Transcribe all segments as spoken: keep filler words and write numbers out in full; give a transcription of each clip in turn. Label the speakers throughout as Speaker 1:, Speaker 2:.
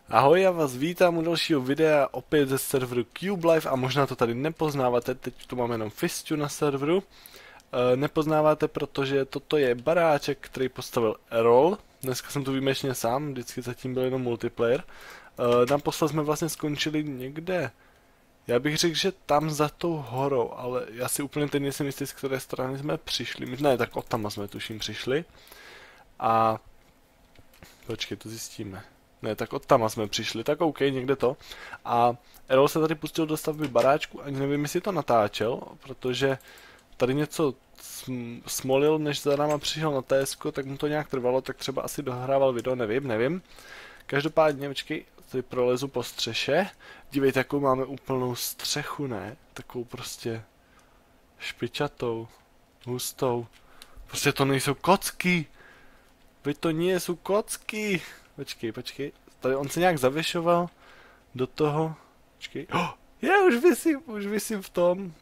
Speaker 1: Ahoj, já vás vítám u dalšího videa opět ze serveru CubeLife a možná to tady nepoznáváte, teď tu máme jenom Fistu na serveru. E, nepoznáváte, protože toto je baráček, který postavil Errol. Dneska jsem tu výjimečně sám, vždycky zatím byl jenom multiplayer. E, naposled jsme vlastně skončili někde. Já bych řekl, že tam za tou horou, ale já si úplně teď nejsem jistý, z které strany jsme přišli. Ne, tak od tam jsme tuším přišli. A... Počkej, to zjistíme. Ne, tak od tam jsme přišli, tak OK, někde to. A Errol se tady pustil do stavby baráčku, ani nevím, jestli to natáčel, protože tady něco sm smolil, než za náma přišel na T S ko, tak mu to nějak trvalo, tak třeba asi dohrával video, nevím, nevím. Každopádně, počkej, tady prolezu po střeše. Dívejte, jakou máme úplnou střechu, ne? Takovou prostě špičatou, hustou. Prostě to nejsou kocky. Veď to nie sú kocky. Počkej, počkej. Tady on se nějak zavěšoval do toho. Počkej. Oh, já už vysím, už vysím v tom.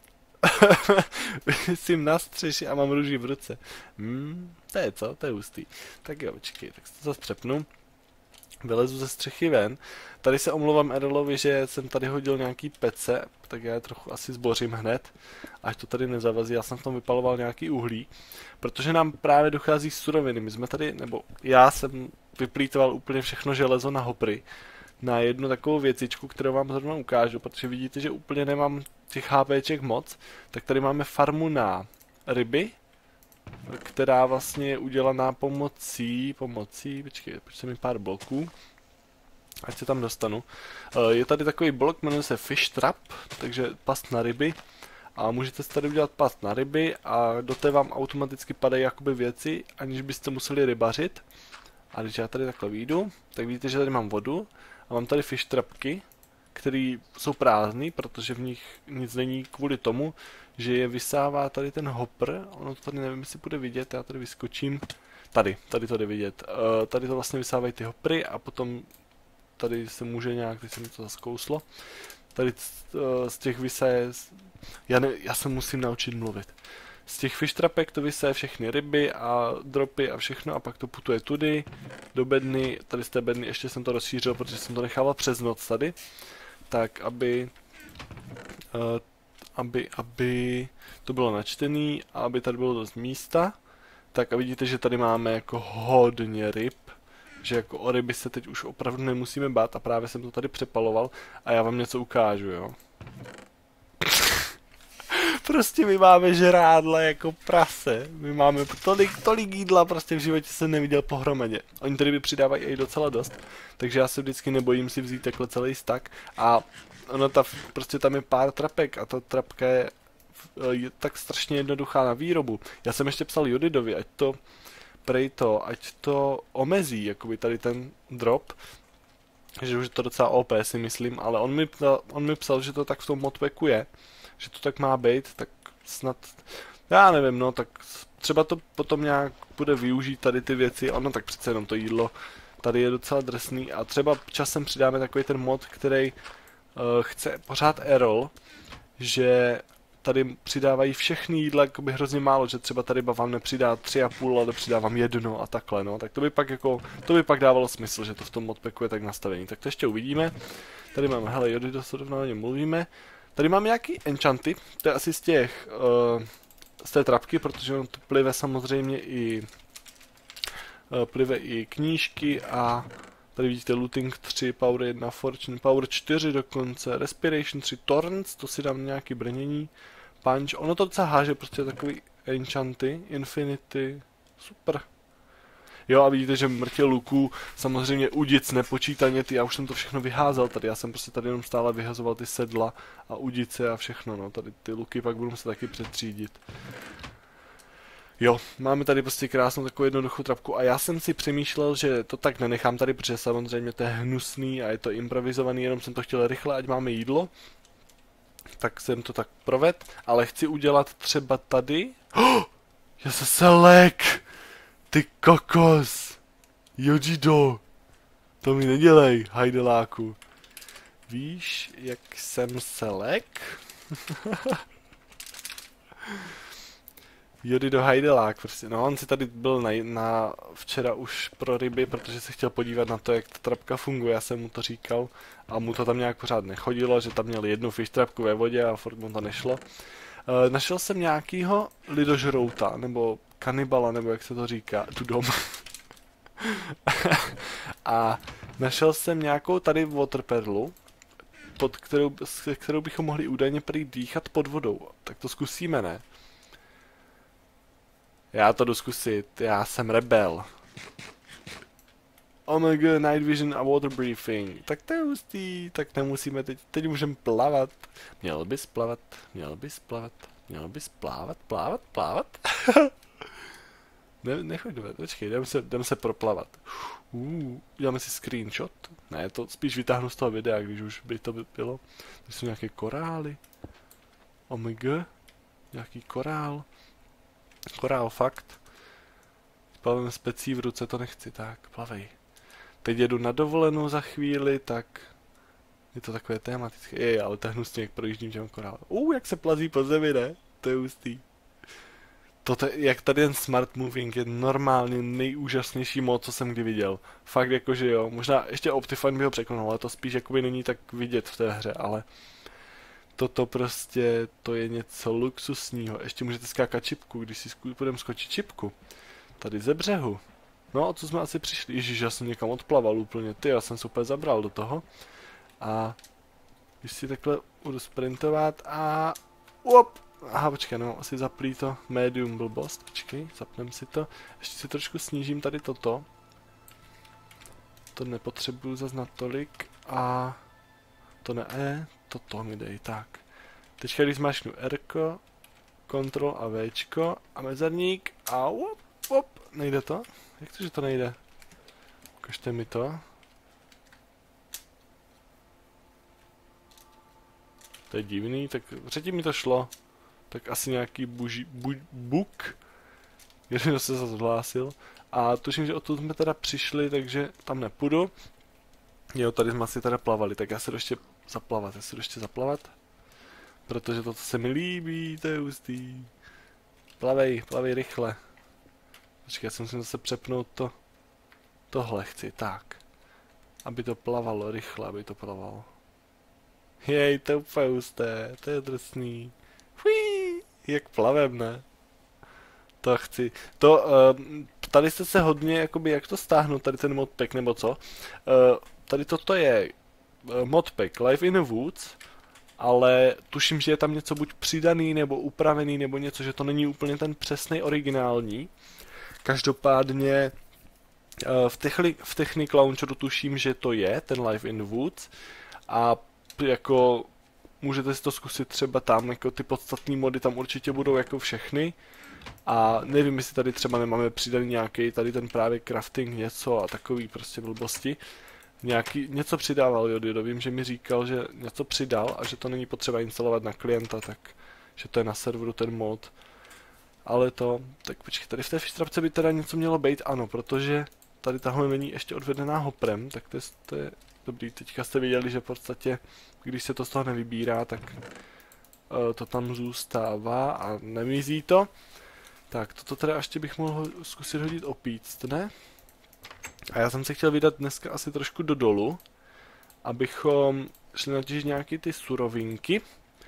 Speaker 1: Vysím na střeši a mám růži v ruce. Hmm, to je co? To je hustý. Tak jo, počkej, tak si to zase přepnu. Vylezu ze střechy ven. Tady se omlouvám Errolovi, že jsem tady hodil nějaký pece, tak já je trochu asi zbořím hned, až to tady nezavazí. Já jsem v tom vypaloval nějaký uhlí, protože nám právě dochází suroviny. My jsme tady, nebo já jsem vyplýtoval úplně všechno železo na hopry, na jednu takovou věcičku, kterou vám zrovna ukážu, protože vidíte, že úplně nemám těch HPček moc. Tak tady máme farmu na ryby, která vlastně je udělaná pomocí, pomocí, počkej, počkej mi pár bloků, ať se tam dostanu. Je tady takový blok, jmenuje se Fish Trap, takže past na ryby. A můžete si tady udělat past na ryby a do té vám automaticky padají jakoby věci, aniž byste museli rybařit. A když já tady takhle vyjdu, tak vidíte, že tady mám vodu a mám tady fish trapky, které jsou prázdný, protože v nich nic není kvůli tomu, že je vysává tady ten hopper. Ono to tady nevím, jestli bude vidět, já tady vyskočím. Tady, tady to jde vidět. Uh, tady to vlastně vysávají ty hopry a potom tady se může nějak, teď se mi to zaskouslo. Tady uh, z těch vysaje, já, ne, já se musím naučit mluvit. Z těch fish trapek to vysaje všechny ryby a dropy a všechno a pak to putuje tudy do bedny. Tady z té bedny ještě jsem to rozšířil, protože jsem to nechával přes noc tady. Tak, aby, uh, aby, aby to bylo načtený a aby tady bylo dost místa. Tak a vidíte, že tady máme jako hodně ryb. Že jako o ryby se teď už opravdu nemusíme bát a právě jsem to tady přepaloval a já vám něco ukážu, jo. Prostě my máme žrádla jako prase. My máme tolik, tolik jídla, prostě v životě jsem neviděl pohromadě. Oni tady by přidávají i docela dost, takže já se vždycky nebojím si vzít takhle celý stack. A ono ta, prostě tam je pár trapek a ta trapka je, je tak strašně jednoduchá na výrobu. Já jsem ještě psal Jodidovi, ať to, prej to, ať to omezí, jakoby tady ten drop. Že už je to docela O P si myslím, ale on mi, on mi psal, že to tak v tom modpacku je. Že to tak má být, tak snad, já nevím, no, tak třeba to potom nějak bude využít tady ty věci, ono tak přece jenom to jídlo tady je docela drsný a třeba časem přidáme takový ten mod, který uh, chce pořád Errol, že tady přidávají všechny jídla jakoby hrozně málo, že třeba tady vám nepřidá tři a půl, ale přidávám jedno a takhle, no, tak to by pak jako, to by pak dávalo smysl, že to v tom modpacku je tak nastavení, tak to ještě uvidíme. Tady máme, hele, jody doslovně mluvíme. Tady mám nějaký enchanty, to je asi z těch, uh, z té trapky, protože on to plive samozřejmě i, uh, plive i knížky a tady vidíte looting tři, power jedna, fortune, power čtyři dokonce, respiration tři, torrents, to si dám nějaký brnění, punch, ono to docela háže, prostě takový enchanty, infinity, super. Jo a vidíte, že mrtě luků, samozřejmě udic nepočítaně, ty, já už jsem to všechno vyházel tady, já jsem prostě tady jenom stále vyhazoval ty sedla a udice a všechno, no, tady ty luky pak budu se taky přetřídit. Jo, máme tady prostě krásnou takovou jednoduchou trapku a já jsem si přemýšlel, že to tak nenechám tady, protože samozřejmě to je hnusný a je to improvizovaný, jenom jsem to chtěl rychle, ať máme jídlo. Tak jsem to tak proved, ale chci udělat třeba tady... Oh, já se selek! Ty kokos! Jodido! To mi nedělej, hajdeláku. Víš, jak jsem selek? Jody do hajdelák prostě. No, on si tady byl na, na včera už pro ryby, protože se chtěl podívat na to, jak ta trapka funguje. Já jsem mu to říkal a mu to tam nějak pořád nechodilo, že tam měli jednu fish trapku ve vodě a furt mu to nešlo. E, našel jsem nějakýho lidožrouta, nebo kanibala, nebo jak se to říká, tu dom. A našel jsem nějakou tady waterperlu, pod kterou, s kterou bychom mohli údajně prý dýchat pod vodou. Tak to zkusíme, ne? Já to jdu zkusit, já jsem rebel. Oh my god, night vision a water briefing. Tak to je hustý, tak nemusíme teď, teď můžeme plavat. Měl bys plavat, měl bys plavat, měl bys plávat, plávat, plávat. ne, nechoď, počkej, jdem se, jdem se proplavat. Uh, uděláme si screenshot. Ne, to spíš vytáhnu z toho videa, když už by to bylo. To jsou nějaké korály. Oh my god, nějaký korál. Korál, fakt. Plavím s pecí v ruce, to nechci, tak plavej. Teď jedu na dovolenou za chvíli, tak je to takové tematické. Jej, ale to je hnusně, jak projíždím těm korálem. Uh, jak se plazí po zemi, ne? To je hustý. Toto, jak tady ten smart moving je normálně nejúžasnější mod, co jsem kdy viděl. Fakt jakože jo, možná ještě Optifine by ho překonal, ale to spíš jakoby není tak vidět v té hře, ale toto prostě, to je něco luxusního. Ještě můžete skákat čipku, když si budeme skočit čipku. Tady ze břehu. No, a co jsme asi přišli? Ježiš, já jsem někam odplaval úplně. Ty, já jsem se úplně zabral do toho. A když si takhle budu sprintovat a... Op! Aha, počkej, no, asi zaplý to medium blbost. Počkej, zapnem si to. Ještě si trošku snížím tady toto. To nepotřebuju zas natolik. A... To ne, e, toto mi dej, tak. Teďka když zmáčknu R-ko, Ctrl a Včko a mezerník a op, op, nejde to? Jak to, že to nejde? Ukažte mi to. To je divný, tak předtím mi to šlo. Tak asi nějaký buži, bu, buk. Jeden se zase zhlásil. A tuším, že odtud jsme teda přišli, takže tam nepůjdu. Jo, tady jsme asi teda plavali, tak já se jdu ještě zaplavat, já se jdu ještě zaplavat. Protože toto se mi líbí, to je hustý. Plavej, plavej rychle. Počkej, já si musím zase přepnout to. Tohle chci, tak. Aby to plavalo rychle, aby to plavalo. Jej, to je úplně husté, to je drsný. Huí, jak plavem, ne? To chci. To, uh, tady jste se hodně, jakoby, jak to stáhnout, tady ten modpack, nebo co? Uh, tady toto je uh, modpack Life in the Woods, ale tuším, že je tam něco buď přidaný, nebo upravený, nebo něco, že to není úplně ten přesný originální. Každopádně uh, v, techni v Technic Launcheru tuším, že to je ten Life in the Woods a jako můžete si to zkusit třeba tam, jako ty podstatné mody tam určitě budou jako všechny. A nevím, jestli tady třeba nemáme přidaný nějaký, tady ten právě crafting něco a takový prostě blbosti. Nějaký, něco přidával Jodido, vím, že mi říkal, že něco přidal a že to není potřeba instalovat na klienta, tak že to je na serveru ten mod. Ale to, tak počkej, tady v té fištrapce by teda něco mělo být, ano, protože tady tahle není ještě odvedená hoprem, tak to je, to je dobrý. Teďka jste viděli, že v podstatě, když se to z toho nevybírá, tak uh, to tam zůstává a nemizí to. Tak, toto teda ještě bych mohl zkusit hodit opíct, ne? A já jsem se chtěl vydat dneska asi trošku do dolu, abychom šli natěžit nějaké ty surovinky.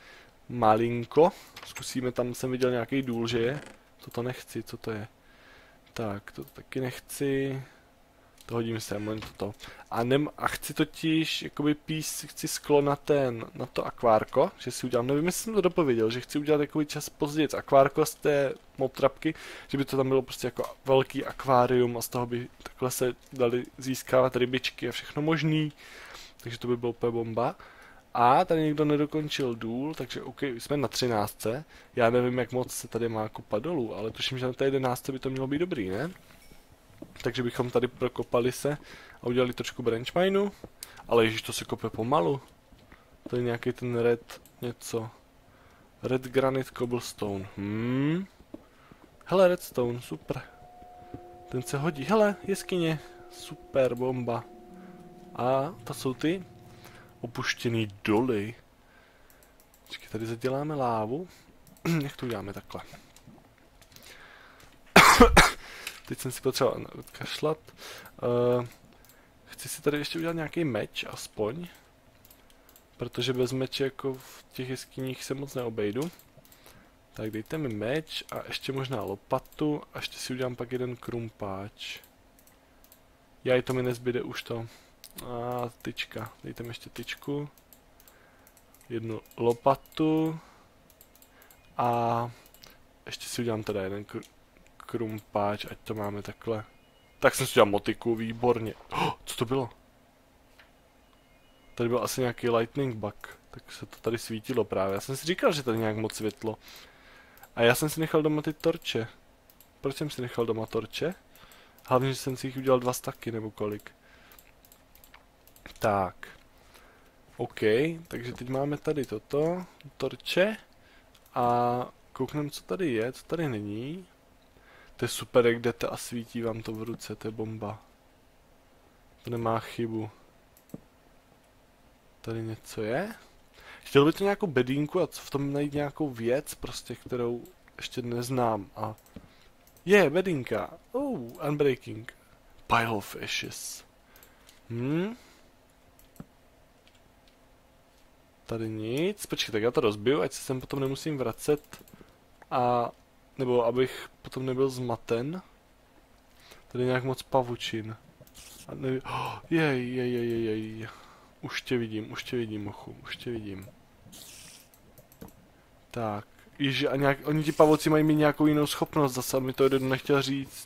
Speaker 1: Malinko. Zkusíme, tam jsem viděl nějaký důl, že je. Toto nechci, co to je? Tak, to taky nechci. To hodím sem, jen toto. A, nem, a chci totiž, jakoby pís, chci sklo na ten, na to akvárko, že si udělám, nevím, jestli jsem to dopověděl, že chci udělat jakoby čas později akvárko z té motrapky, že by to tam bylo prostě jako velký akvárium a z toho by takhle se dali získávat rybičky a všechno možný, takže to by bylo úplně bomba. A tady někdo nedokončil důl, takže OK, jsme na třináctce. Já nevím, jak moc se tady má kopat dolů, ale tuším, že na té jedenáctce by to mělo být dobrý, ne? Takže bychom tady prokopali se a udělali trošku branch mineu. Ale ježiš, to se kope pomalu. To je nějaký ten red něco. Red granite cobblestone. Hmm. Hele, redstone, super. Ten se hodí. Hele, jeskyně. Super, bomba. A to jsou ty opuštěný doly. Počkej, tady zaděláme lávu. Jak to uděláme takhle? Teď jsem si potřeboval odkašlat. Uh, chci si tady ještě udělat nějaký meč, aspoň. Protože bez meče jako v těch jeskyních se moc neobejdu. Tak dejte mi meč a ještě možná lopatu a ještě si udělám pak jeden krumpáč. Já i to mi nezbyde už to. A tyčka, dejte mi ještě tyčku. Jednu lopatu. A ještě si udělám teda jeden kr krumpáč, ať to máme takhle. Tak jsem si udělal motiku, výborně. Oh, co to bylo? Tady byl asi nějaký lightning bug, tak se to tady svítilo právě. Já jsem si říkal, že tady nějak moc světlo. A já jsem si nechal doma ty torče. Proč jsem si nechal doma torče? Hlavně, že jsem si jich udělal dva staky, nebo kolik. Tak. OK, takže teď máme tady toto, torče. A koukneme, co tady je, co tady není. To je super, jak jdete a svítí vám to v ruce, to je bomba. To nemá chybu. Tady něco je. Chtěl by to nějakou bedínku a v tom najít nějakou věc, prostě, kterou ještě neznám. A je, bedínka. Oh, unbreaking. Pile of ashes. Hm. Tady nic. Počkej, tak já to rozbiju, ať se sem potom nemusím vracet. A nebo abych potom nebyl zmaten. Tady nějak moc pavučin. A neví... oh, jej, jej, jej, jej, jej. Už tě vidím, už tě vidím, mochu, už tě vidím. Tak, ježi, a nějak, oni ti pavouci mají mít nějakou jinou schopnost, zase mi to jeden nechtěl říct.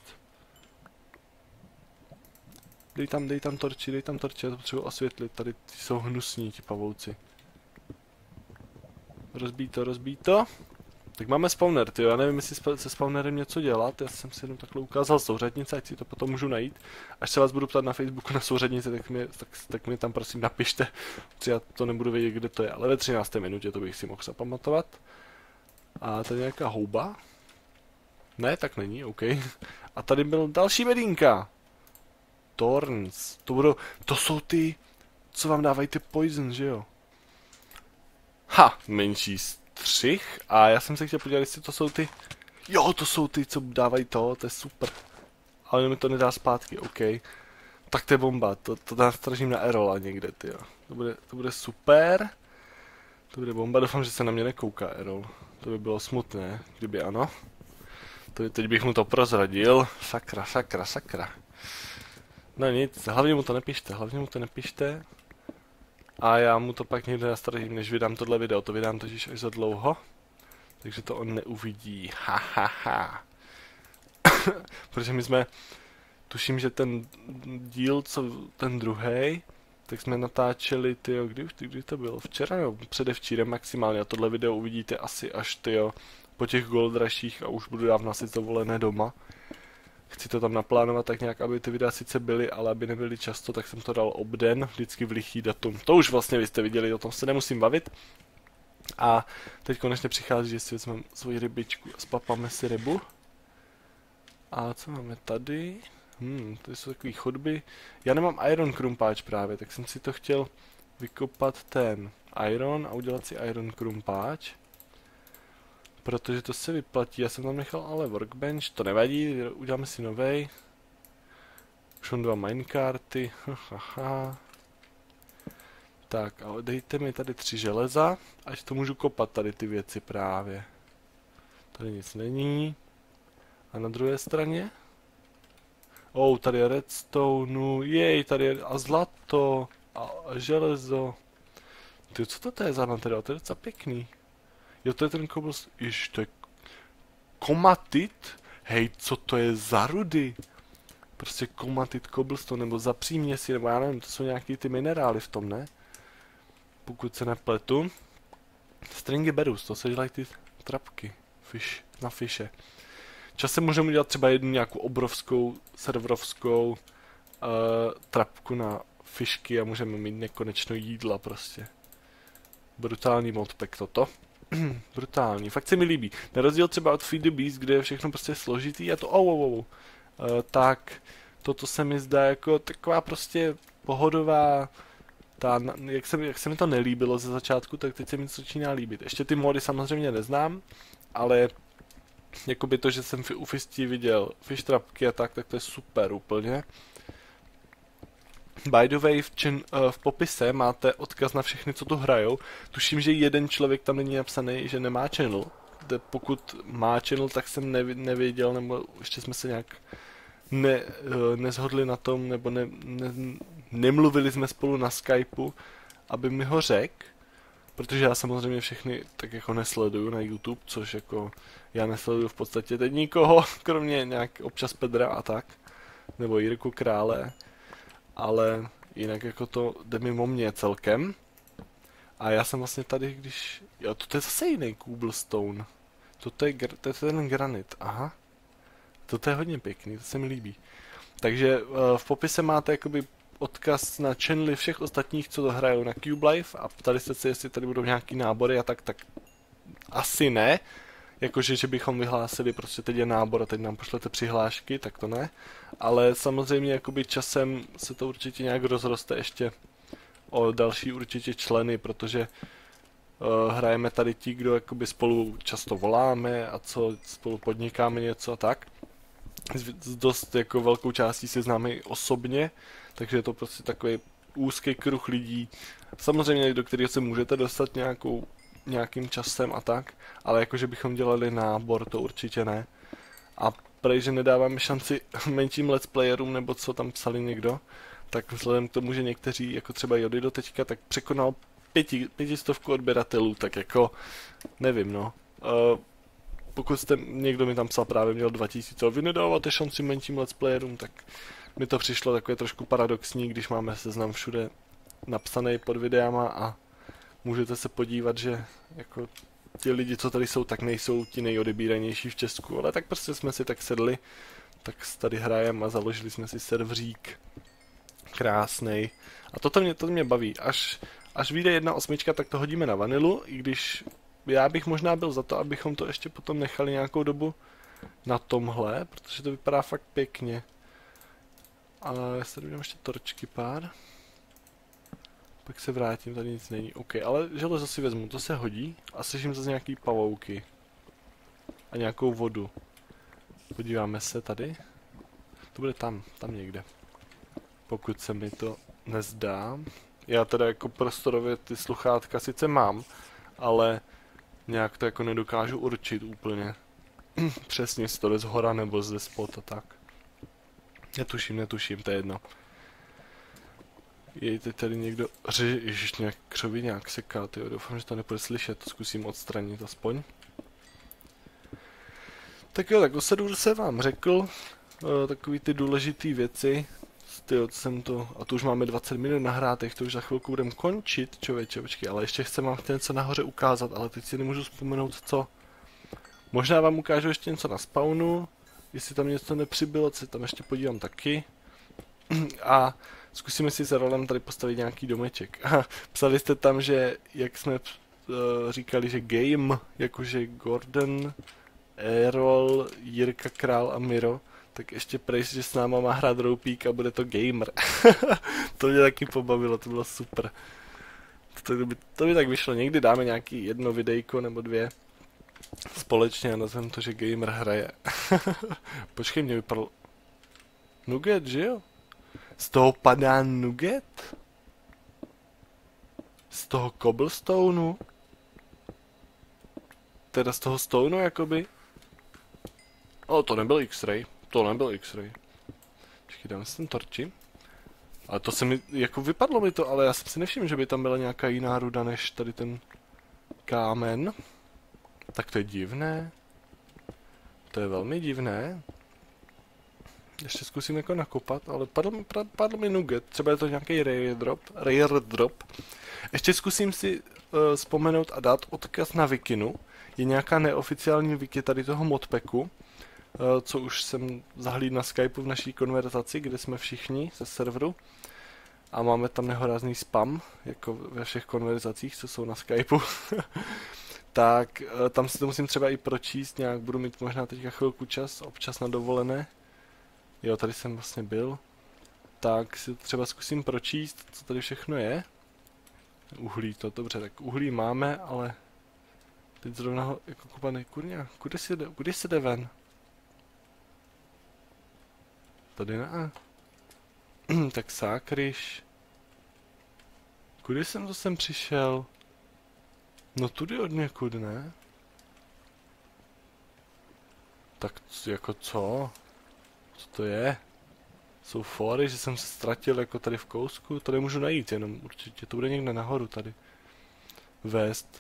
Speaker 1: Dej tam, dej tam torči, dej tam torči, já to potřebuji osvětlit, tady jsou hnusní ti pavouci. Rozbij to, rozbij to. Tak máme spawner, tyjo, já nevím, jestli se spawnerem něco dělat, já jsem si jenom takhle ukázal souřadnice, ať si to potom můžu najít. Až se vás budu ptát na Facebooku na souřadnice, tak mi, tak, tak mi tam prosím napište, protože já to nebudu vědět, kde to je, ale ve třinácté minutě to bych si mohl zapamatovat. A tady nějaká houba? Ne, tak není, OK. A tady byl další bedínka. Thorns, to budou, to jsou ty, co vám dávají ty poison, že jo? Ha, menší střih. A já jsem se chtěl podívat, jestli to jsou ty... Jo, to jsou ty, co dávají to, to je super. Ale mi to nedá zpátky, OK. Tak to je bomba, to, to nastražím na Erola někde, tyjo. To bude, to bude super. To bude bomba, doufám, že se na mě nekouká Erol. To by bylo smutné, kdyby ano. To, teď bych mu to prozradil. Sakra, sakra, sakra. No nic, hlavně mu to nepište, hlavně mu to nepište. A já mu to pak někde nastražím, než vydám tohle video, to vydám totiž až za dlouho. Takže to on neuvidí, ha ha ha. Protože my jsme, tuším, že ten díl, co ten druhý, tak jsme natáčeli, tyjo, kdy už, kdy to bylo? Včera, jo, předevčírem maximálně a tohle video uvidíte asi až, tyjo, po těch goldraších a už budu dávno asi dovolené doma. Chci to tam naplánovat tak nějak, aby ty videa sice byly, ale aby nebyly často, tak jsem to dal obden, vždycky v lichý datum. To už vlastně vy jste viděli, o tom se nemusím bavit. A teď konečně přichází, že si vezmeme svoji rybičku a spapáme si rybu. A co máme tady? Hmm, to jsou takové chodby. Já nemám iron krumpáč právě, tak jsem si to chtěl vykopat ten iron a udělat si iron krumpáč. Protože to se vyplatí, já jsem tam nechal ale workbench, to nevadí, uděláme si novej. Už mám dva minecarty, haha. Tak, ale dejte mi tady tři železa, až to můžu kopat tady ty věci právě. Tady nic není. A na druhé straně? Oh, tady je redstone, jej, tady je a zlato, a, a železo. Ty, co to je za materiál, to je docela pěkný. Jo, to je ten cobblestone, jež, to je komatit? Hej, co to je za rudy? Prostě komatit cobblestone, nebo za příměsi, nebo já nevím, to jsou nějaký ty minerály v tom, ne? Pokud se nepletu. Stringy berus, to se dělají ty trapky, fish, na fiše. Časem můžeme udělat třeba jednu nějakou obrovskou, serverovskou uh, trapku na fišky a můžeme mít nekonečno jídla prostě. Brutální modpack toto. Brutální, fakt se mi líbí. Na rozdíl třeba od Feed the Beast, kde je všechno prostě složitý a to oh, oh, oh, uh, tak toto se mi zdá jako taková prostě pohodová, ta, jak, se, jak se mi to nelíbilo ze začátku, tak teď se mi to začíná líbit. Ještě ty mody samozřejmě neznám, ale Jakoby to, že jsem u Fistí viděl fish trapky a tak, tak to je super úplně. By the way, v, čin, uh, v popise máte odkaz na všechny, co tu hrajou. Tuším, že jeden člověk tam není napsaný, že nemá channel. De, pokud má channel, tak jsem nevi, nevěděl, nebo ještě jsme se nějak ne, uh, nezhodli na tom, nebo ne, ne, nemluvili jsme spolu na Skypeu, aby mi ho řekl. Protože já samozřejmě všechny tak jako nesleduju na YouTube, což jako já nesleduju v podstatě teď nikoho, kromě nějak občas Pedra a tak, nebo Jirku Krále, ale jinak jako to jde mimo mě celkem. A já jsem vlastně tady, když... Jo, to je zase jiný cobblestone. Toto je, gr... to je ten granit, aha. Toto je hodně pěkný, to se mi líbí. Takže uh, v popise máte jakoby odkaz na channely všech ostatních, co to hrajou na Cube Life a ptali jste se, jestli tady budou nějaký nábory a tak, tak asi ne. Jakože, že bychom vyhlásili, prostě teď je nábor a teď nám pošlete přihlášky, tak to ne. Ale samozřejmě jakoby časem se to určitě nějak rozroste ještě o další určitě členy, protože uh, hrajeme tady ti, kdo jakoby spolu často voláme a co spolu podnikáme něco a tak. S dost jako velkou částí se známe i osobně, takže je to prostě takový úzký kruh lidí. Samozřejmě, do kterého se můžete dostat nějakou, nějakým časem a tak, ale jakože bychom dělali nábor, to určitě ne. A prej, že nedáváme šanci menším let's playerům, nebo co tam psali někdo, tak vzhledem k tomu, že někteří, jako třeba Jody do teďka, tak překonal pěti, pětistovku odběratelů, tak jako, nevím no. Uh, pokud jste, někdo mi tam psal právě, měl dva tisíce, a vy nedáváte šanci menším let's playerům, tak mi to přišlo takové trošku paradoxní, když máme seznam všude napsaný pod videama a můžete se podívat, že jako ti lidi, co tady jsou, tak nejsou ti nejodebíranější v Česku, ale tak prostě jsme si tak sedli, tak tady hrajeme a založili jsme si serverík. Krásnej. A toto mě, to mě baví. Až, až vyjde jedna osmička, tak to hodíme na vanilu, i když já bych možná byl za to, abychom to ještě potom nechali nějakou dobu na tomhle, protože to vypadá fakt pěkně. A já se tady udělám ještě torčky pár. Pak se vrátím, tady nic není. OK, ale železo si vezmu, to se hodí. A slyším zase nějaký pavouky. A nějakou vodu. Podíváme se tady. To bude tam, tam někde. Pokud se mi to nezdá. Já teda jako prostorově ty sluchátka sice mám, ale nějak to jako nedokážu určit úplně. Přesně, jestli to jde z hora nebo ze spod a tak. Netuším, netuším, to je jedno. Je teď tady někdo řeže, ježiš, nějak křoví nějak seká, tyjo, doufám, že to nebude slyšet, to zkusím odstranit aspoň. Tak jo, tak o sedu se vám řekl, uh, takový ty důležitý věci. Tyjo, jsem to, a tu už máme dvacet minut nahrátech, to už za chvilku budeme končit, člověče, počkej, ale ještě chcem vám něco nahoře ukázat, ale teď si nemůžu vzpomenout co. Možná vám ukážu ještě něco na spawnu, jestli tam něco nepřibylo, co tam ještě podívám taky. A zkusíme si s Rolem tady postavit nějaký domeček. Psali jste tam, že jak jsme uh, říkali, že game, jakože Gordon, Errol, Jirka Král a Miro, tak ještě prej, že s náma má hrát roupík a bude to gamer. To mě taky pobavilo, to bylo super. To by, to by tak vyšlo, někdy dáme nějaký jedno videjko nebo dvě společně a nazveme to, že gamer hraje. Počkej, mě vypadlo nugget, že jo? Z toho padá nugget? Z toho cobblestoneu? Teda z toho stoneu, jakoby? O, to nebyl X-ray. To nebyl X-ray. Počkej, dáme si ten torči. Ale to se mi, jako vypadlo mi to, ale já jsem si nevšiml, že by tam byla nějaká jiná ruda, než tady ten kámen. Tak to je divné. To je velmi divné. Ještě zkusím jako nakopat, ale padl mi, padl mi nugget. Třeba je to nějaký rare drop. Rare drop. Ještě zkusím si uh, vzpomenout a dát odkaz na Wikinu. Je nějaká neoficiální wiki tady toho modpacku, uh, co už jsem zahlídl na Skypeu v naší konverzaci, kde jsme všichni ze serveru. A máme tam nehorázný spam, jako ve všech konverzacích, co jsou na Skypeu. Tak uh, tam si to musím třeba i pročíst nějak, budu mít možná teďka chvilku čas, občas na dovolené. Jo, tady jsem vlastně byl. Tak si třeba zkusím pročíst, co tady všechno je. Uhlí, to dobře, tak uhlí máme, ale Teď zrovna ho jako kopaný, kurňa, kudy se jde, kudy se jde ven? Tady ne. Tak sákryš. Kudy jsem to sem přišel? No tudy od někud, ne? Tak jako co? Co to je? Jsou fóry, že jsem se ztratil jako tady v kousku? To nemůžu najít, jenom určitě to bude někde nahoru tady. Vést.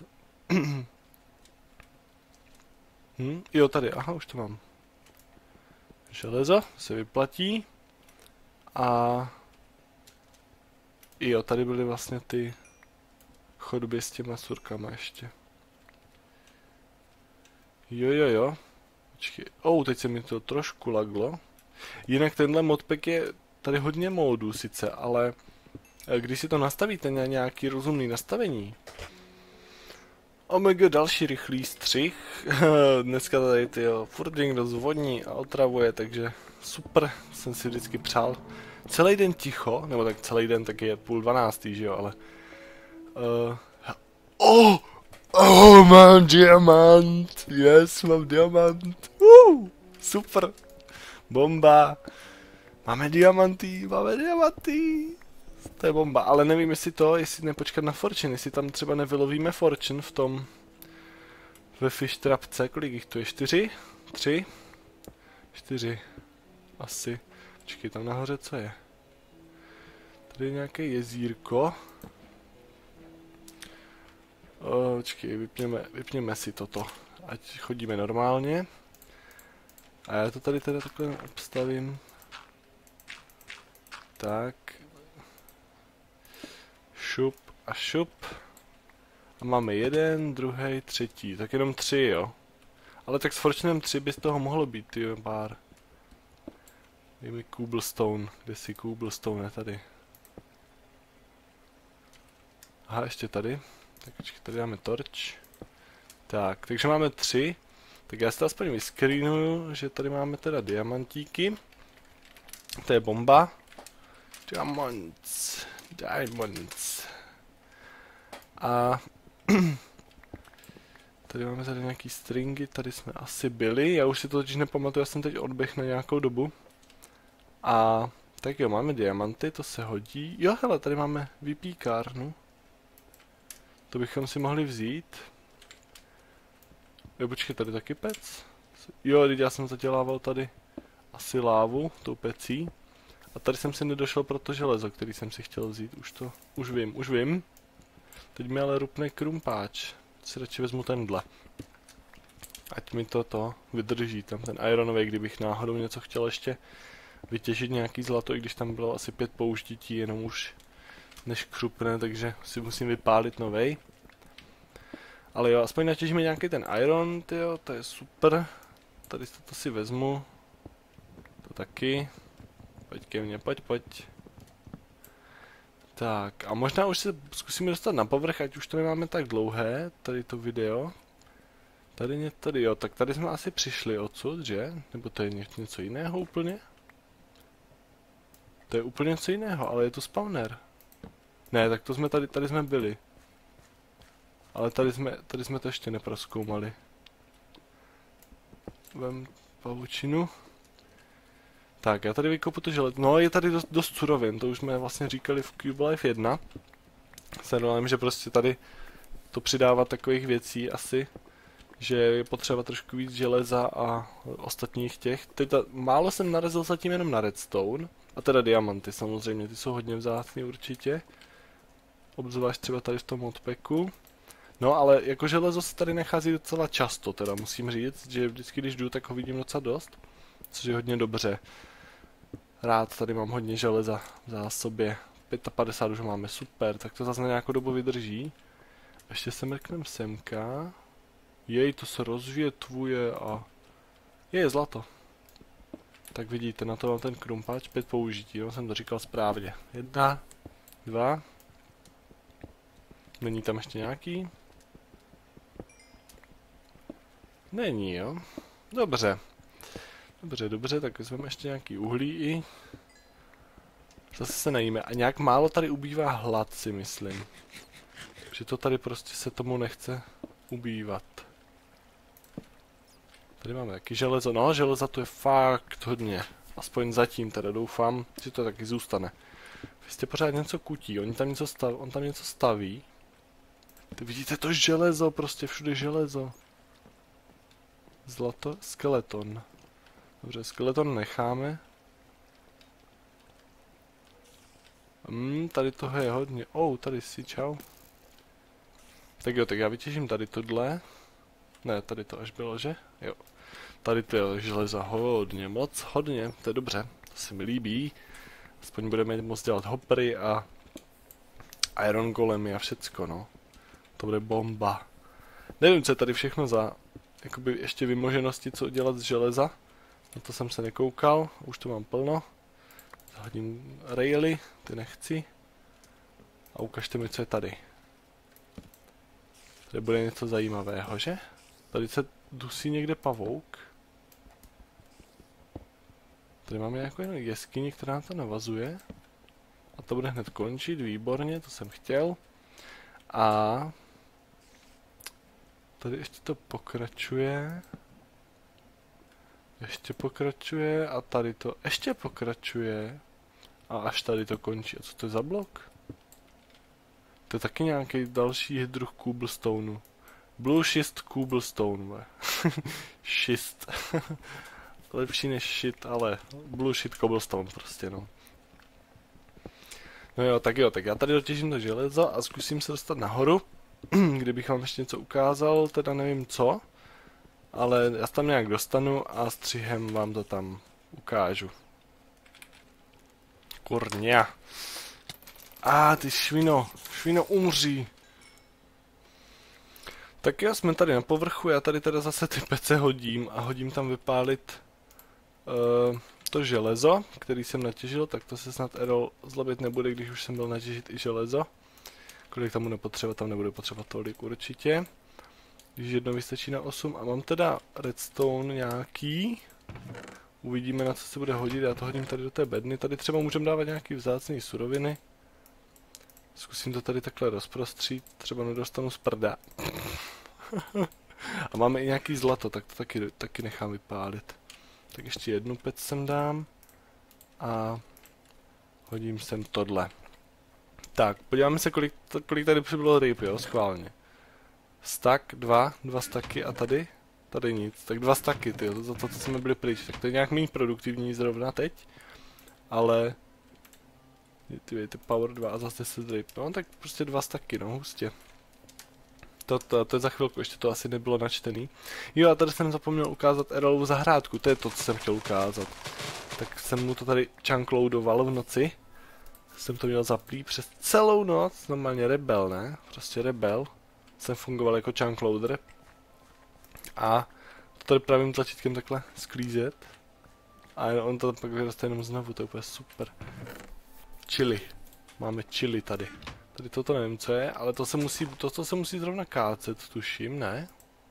Speaker 1: hm? Jo, tady, aha, už to mám. Železo se vyplatí. A jo, tady byly vlastně ty chodby s těma surkama ještě. Jo, jo, jo. Počkej. Oh, teď se mi to trošku laglo. Jinak tenhle modpack je tady hodně módů sice, ale když si to nastavíte na nějaký rozumný nastavení. Omega další rychlý střih. Dneska tady tyjo, furt někdo zvoní a otravuje, takže super, jsem si vždycky přál. Celý den ticho, nebo tak celý den, tak je půl dvanáctý, že jo, ale... Uh, oh! Oh, mám diamant! Yes, mám diamant! Uh, super! Bomba! Máme diamanty, máme diamanty! To je bomba, ale nevím, jestli to, jestli nepočkat na Fortune, jestli tam třeba nevylovíme Fortune v tom... Ve fish trapce, kolik jich tu je? Čtyři? Tři? Čtyři. Asi. Počkej, tam nahoře co je? Tady je nějaké jezírko. O, počkej, vypněme, vypněme si toto. Ať chodíme normálně. A já to tady teda takhle obstavím. Tak. Šup a šup. A máme jeden, druhý, třetí. Tak jenom tři, jo. Ale tak s Fortunem tři by z toho mohlo být, jo, pár. Dej mi cobblestone. Kde si cobblestone? Tady. Aha, ještě tady. Tak počkej, tady dáme torč. Tak, takže máme tři. Tak já si to aspoň vyscreenuju, že tady máme teda diamantíky. To je bomba. Diamonds. Diamonds. A tady máme tady nějaký stringy, tady jsme asi byli. Já už si to totiž nepamatuju, já jsem teď odběh na nějakou dobu. A tak jo, máme diamanty, to se hodí. Jo, hele, tady máme vypíkárnu. To bychom si mohli vzít. Jo, počkej, tady taky pec. Jo, teď já jsem zadělával tady asi lávu, tou pecí. A tady jsem si nedošel pro to železo, který jsem si chtěl vzít. Už to, už vím, už vím. Teď mi ale rupne krumpáč. Si radši vezmu tenhle. Ať mi to to vydrží, tam ten ironový, kdybych náhodou něco chtěl ještě vytěžit nějaký zlato, i když tam bylo asi pět použití, jenom už než křupne, takže si musím vypálit novej. Ale jo, aspoň natěžíme nějaký ten iron, tyjo, to je super. Tady to si vezmu. To taky. Pojď ke mně, pojď, pojď. Tak, a možná už se zkusíme dostat na povrch, ať už to nemáme tak dlouhé, tady to video. Tady ně, tady jo, tak tady jsme asi přišli odsud, že? Nebo to je ně, něco jiného úplně? To je úplně něco jiného, ale je to spawner. Ne, tak to jsme tady, tady jsme byli. Ale tady jsme, tady jsme to ještě neprozkoumali. Vem pavučinu. Tak, já tady vykopu to železo. No, je tady dost, dost surovin, to už jsme vlastně říkali v Cube Life jedna. Se domluvím, že prostě tady to přidává takových věcí asi, že je potřeba trošku víc železa a ostatních těch. Teď ta, málo jsem narazil zatím jenom na redstone, a teda diamanty samozřejmě, ty jsou hodně vzácný určitě. Obzvlášť třeba tady v tom modpacku. No, ale jako železo se tady nachází docela často, teda musím říct, že vždycky, když jdu, tak ho vidím docela dost. Což je hodně dobře. Rád tady mám hodně železa v zásobě. padesát pět už máme, super, tak to zase na nějakou dobu vydrží. Ještě se mrknem semka. Jej, to se rozvětvuje a... Je, zlato. Tak vidíte, na to mám ten krumpáč, pět použití, no jsem to říkal správně. Jedna, dva. Není tam ještě nějaký? Není, jo? Dobře. Dobře, dobře, tak vezmeme ještě nějaký uhlí i. Zase se najíme. A nějak málo tady ubývá hlad, si myslím. Že to tady prostě se tomu nechce ubývat. Tady máme taky železo, no železa tu je fakt hodně. Aspoň zatím teda doufám, že to taky zůstane. Vy jste pořád něco kutí, oni tam něco stav, on tam něco staví. Ty vidíte to železo, prostě všude železo. Zlato, skeleton. Dobře, skeleton necháme. Hmm, tady toho je hodně. Oh, tady si, čau. Tak jo, tak já vytěžím tady tohle. Ne, tady to až bylo, že? Jo. Tady to je železa hodně, moc hodně, to je dobře, to se mi líbí. Aspoň budeme moct dělat hoppery a iron golemy a všecko, no. To bude bomba. Nevím, co je tady všechno za, jakoby ještě vymoženosti, co dělat z železa. Na to jsem se nekoukal, už to mám plno. Zahodím raily, ty nechci. A ukažte mi, co je tady. Tady bude něco zajímavého, že? Tady se dusí někde pavouk. Tady máme nějakou jeskyni, která na to navazuje. A to bude hned končit, výborně, to jsem chtěl. A tady ještě to pokračuje. Ještě pokračuje a tady to ještě pokračuje. A až tady to končí. A co to je za blok? To je taky nějaký další druh cobblestoneu. Blue schist cobblestone. Schist. Lepší než shit, ale blue shit cobblestone prostě, no. No jo, tak jo, tak já tady dotěžím to železo a zkusím se dostat nahoru. Kdybych vám ještě něco ukázal, teda nevím co. Ale já se tam nějak dostanu a střihem vám to tam ukážu. Kurňa. A ah, ty švino, švino umří. Tak jo, jsme tady na povrchu, já tady teda zase ty pece hodím a hodím tam vypálit uh, to železo, který jsem natěžil, tak to se snad Errol zlobit nebude, když už jsem byl natěžit i železo. Kolik tam bude potřeba, tam nebude potřeba tolik určitě. Když jedno vystačí na osm a mám teda redstone nějaký. Uvidíme, na co se bude hodit, já to hodím tady do té bedny. Tady třeba můžeme dávat nějaký vzácný suroviny. Zkusím to tady takhle rozprostřít, třeba nedostanu z prda. A máme i nějaký zlato, tak to taky, taky nechám vypálit. Tak ještě jednu pec sem dám. A hodím sem tohle. Tak, podíváme se, kolik, kolik tady přibylo ryb, jo, schválně. Stack, dva, dva stacky a tady? Tady nic, tak dva stacky, tyjo, za to, co jsme byli pryč. Tak to je nějak méně produktivní zrovna teď. Ale ty, ty power dva a zase deset ryb, no tak prostě dva stacky, no, hustě. To, to, to je za chvilku, ještě to asi nebylo načtený. Jo, a tady jsem zapomněl ukázat Errolovu zahrádku, to je to, co jsem chtěl ukázat. Tak jsem mu to tady chunkloadoval v noci. Jsem to měl zaplý přes celou noc, normálně rebel, ne? Prostě rebel. Jsem fungoval jako chunkloader. A to tady pravým tlačítkem takhle sklízet. A on to pak vyroste jenom znovu, to je úplně super. Chili. Máme chili tady. Tady toto nevím, co je, ale to se musí, to, to se musí zrovna kácet, tuším, ne?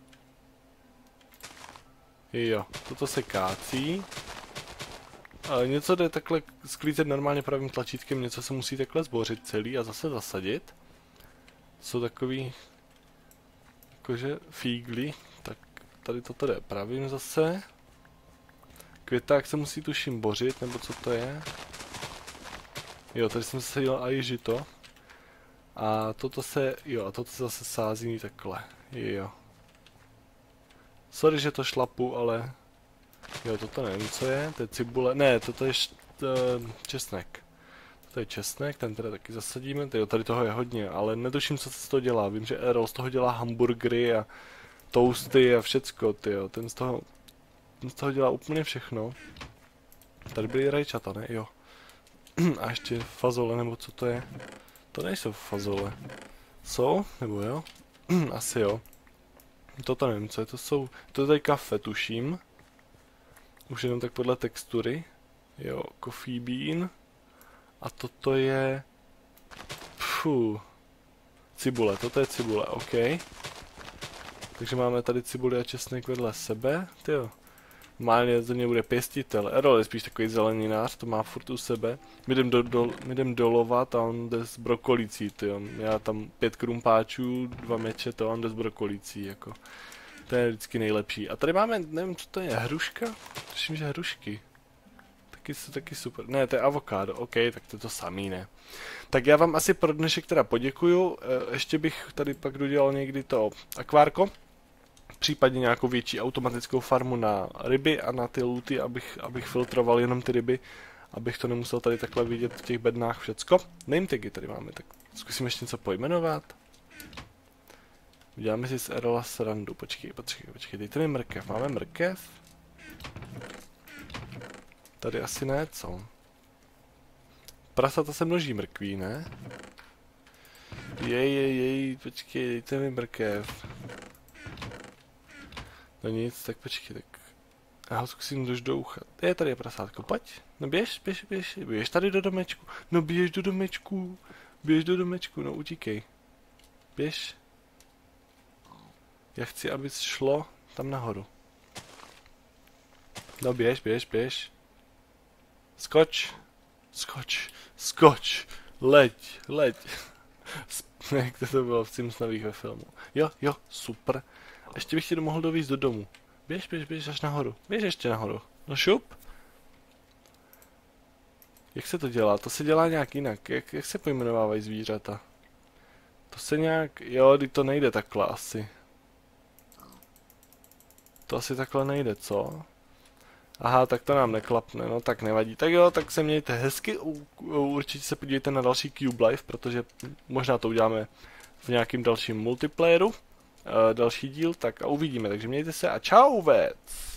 Speaker 1: Jo, toto se kácí. Ale něco jde takhle sklízet normálně pravým tlačítkem, něco se musí takhle zbořit celý a zase zasadit. Jsou takový, jakože fígly, tak tady toto jde pravým zase. Květák se musí tuším bořit, nebo co to je. Jo, tady jsem zasadil i žito. A toto se, jo, a toto se zase sází takhle, jo. Sorry, že to šlapu, ale... Jo, toto nevím, co je, to je cibule, ne, toto je št, uh, česnek. Toto je česnek, ten teda taky zasadíme, jo, tady toho je hodně, ale netuším, co se z toho dělá, vím, že Errol z toho dělá hamburgery a toasty a všecko, tyjo, ten z toho, ten z toho dělá úplně všechno. Tady byly rajčata, ne, jo. A ještě fazole, nebo co to je? To nejsou fazole. Jsou? Nebo jo? Asi jo. Toto nevím, co je, to jsou, to je tady kafe, tuším. Už jenom tak podle textury. Jo, coffee bean. A toto je... Pfuh. Cibule, toto je cibule, OK. Takže máme tady cibuli a česnek vedle sebe. Tyjo. Normálně za ně bude pěstitel. Errol je spíš takový zeleninář, to má furt u sebe. My jdem, do, do, my jdem dolovat a on jde s brokolicí, tyjo. Já tam pět krumpáčů, dva meče, to on jde s brokolicí, jako. To je vždycky nejlepší. A tady máme, nevím, co to je, hruška? Tuším, že hrušky. Taky jsou taky super. Ne, to je avokádo, OK, tak to je to samý, ne. Tak já vám asi pro dnešek teda poděkuju. Ještě bych tady pak dodělal někdy to akvárko. Případně nějakou větší automatickou farmu na ryby a na ty looty, abych, abych filtroval jenom ty ryby. Abych to nemusel tady takhle vidět v těch bednách všecko. Name tagy tady máme, tak zkusím ještě něco pojmenovat. Uděláme si z Erola srandu, počkej, počkej, počkej, dejte mi mrkev, máme mrkev? Tady asi ne, co? Prasata se množí mrkví, ne? Jej, jej, jej, počkej, dejte mi mrkev. No nic, tak počkej, tak... Já ho zkusím dož douchat. Je, tady je prasátko, pojď. No běž, běž, běž, běž tady do domečku. No běž do domečku, běž do domečku, no utíkej. Běž. Já chci, aby šlo tam nahoru. No běž, běž, běž. Skoč. Skoč. Skoč. Leď, leď. Jak to bylo v Simpsonových ve filmu. Jo, jo, super. Ještě bych tě mohl dovízt do domu. Běž, běž, běž až nahoru. Běž ještě nahoru. No šup. Jak se to dělá? To se dělá nějak jinak. Jak, jak se pojmenovávají zvířata? To se nějak... Jo, to nejde takhle asi. To asi takhle nejde, co? Aha, tak to nám neklapne, no tak nevadí. Tak jo, tak se mějte hezky, určitě se podívejte na další Cube Life, protože možná to uděláme v nějakým dalším multiplayeru, další díl, tak a uvidíme, takže mějte se a čau vec!